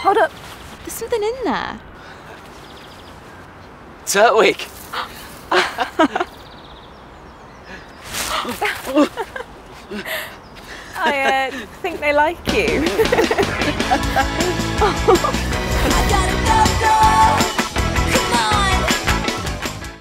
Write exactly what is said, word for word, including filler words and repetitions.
Hold up. There's something in there. Turtwig! I uh, think they like you.